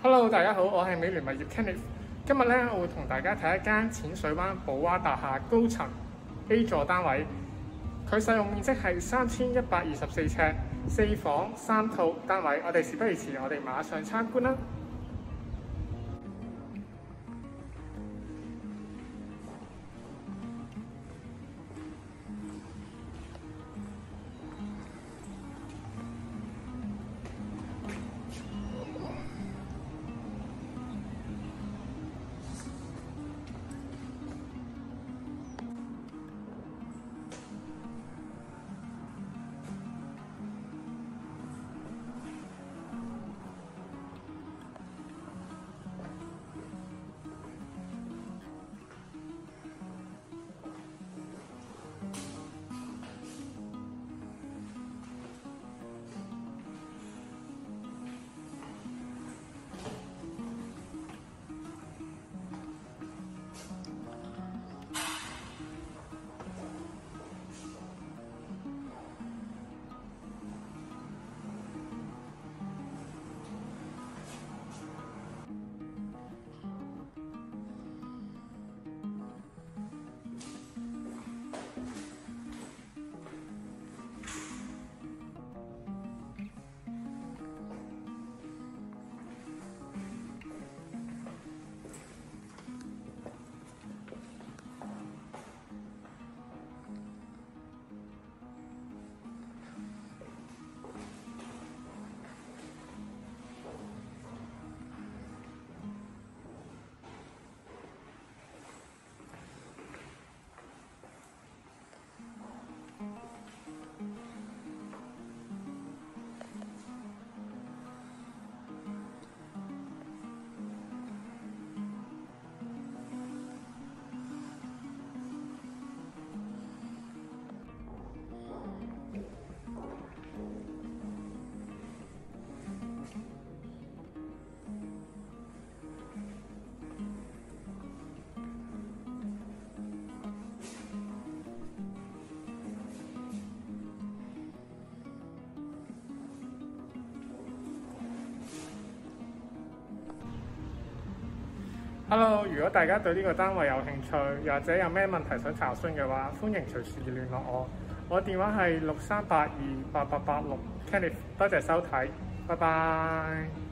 Hello，大家好，我係美聯物業 Kenneth。今日咧，我會同大家睇一間淺水灣寶華大廈高層 A 座單位。佢使用面積係3124尺，4房3套單位。我哋事不宜遲，我哋馬上參觀啦。Hello， 如果大家對呢個單位有興趣，又或者有咩問題想查詢嘅話，歡迎隨時聯絡我。我電話係63828886 Kenneth， 多謝收睇，拜拜。